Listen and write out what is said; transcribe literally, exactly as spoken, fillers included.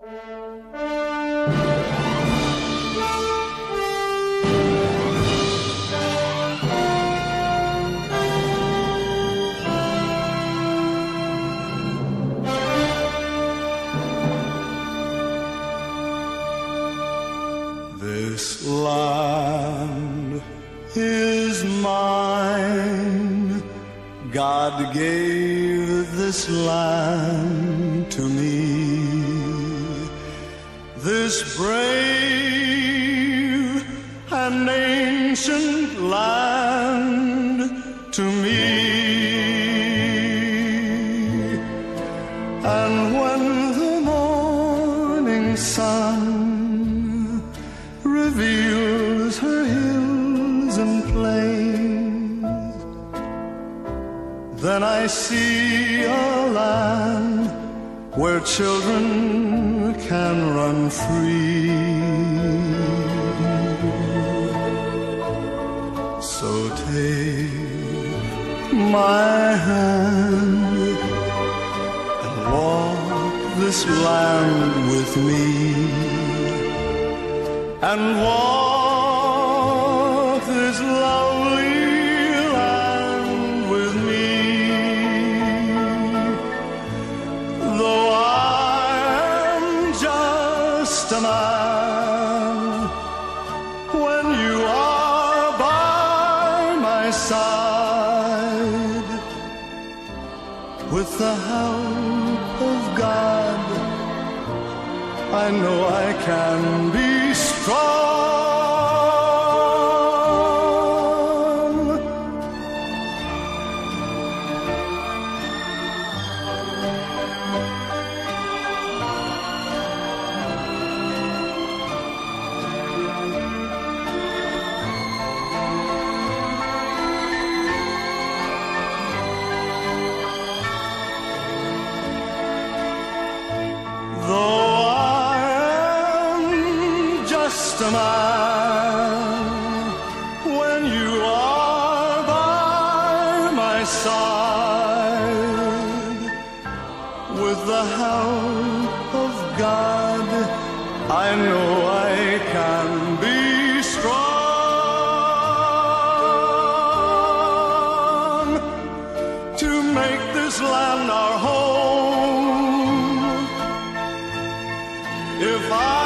This land is mine. God gave this land to me. This brave and ancient land to me. And when the morning sun reveals her hills and plains, then I see a land where children can run free. So take my hand and walk this land with me, and walk this lovely land with me. Though I am just a man, when you are by my side, with the help of God, I know I can be strong. Though I am just a man, when you are by my side, with the help of God, I know I can be strong to make this land our home. If I